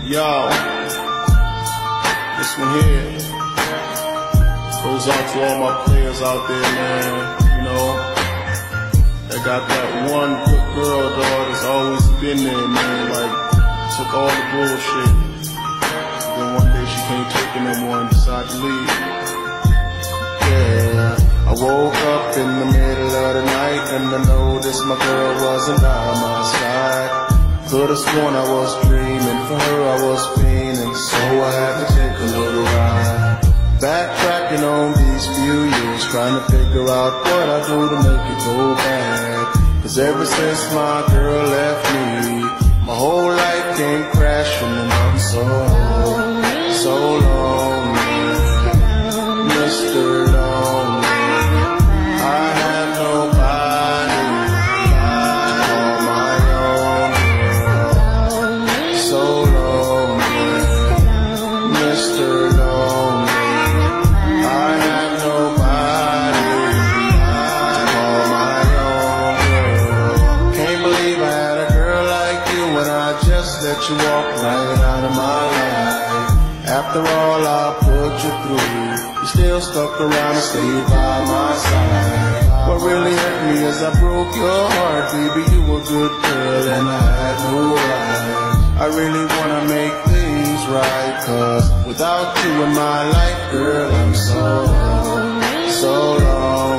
Yo, this one here goes out to all my players out there, man. You know, they got that one good girl, dog, that's always been there, man. Like, took all the bullshit. Then one day she can't take it no more and decided to leave. Yeah, I woke up in the middle of the night and I noticed my girl wasn't by my side. Could've sworn I was dreaming, for her I was fiending, so I had to take a little ride. Backtracking on these few years, trying to figure out what I do to make it go back. Cause ever since my girl left me, my whole life came crashing and I'm so lonely, Mr. Lonely. I have nobody to call my own. So lonely, Mr. Lonely. I have nobody to call my own girl. Can't believe I had a girl like you when I just let you walk right out of my life. After all I put you through, you still stuck around and stayed by my side. What really hurt me is I broke your heart, baby. You were a good girl and I had no right. I really wanna make things right, cause without you in my life, girl, I'm so lonely.